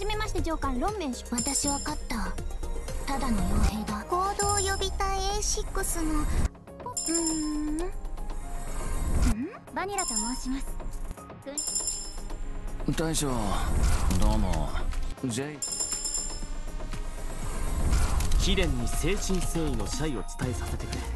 めまして上官ロンメン。私は勝った。ただの傭兵だ。合同予備隊 A6 のバニラと申します。 大将どうも。 貴殿に誠心誠意の謝意を伝えさせてくれ。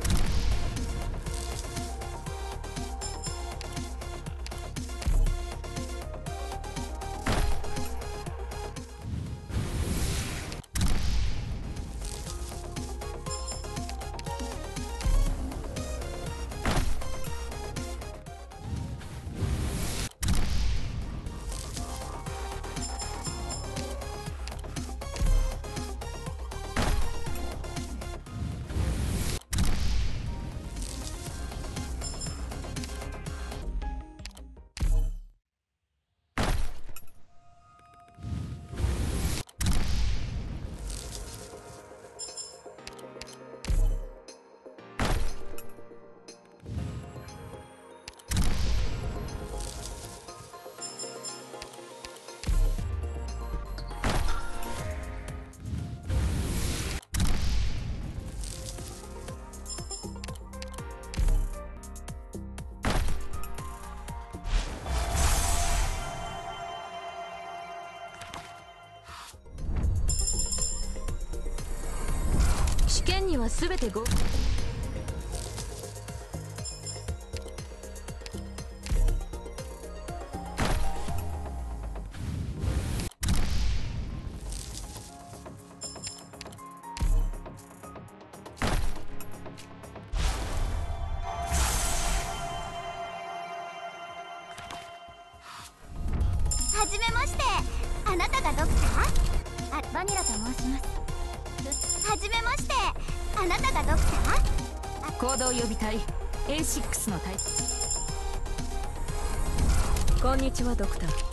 試験には全てごはじめまして。あなたがドクター？バニラと申します。はじめまして。あなたがドクター？ 行動予備隊 A6 の隊。こんにちはドクター。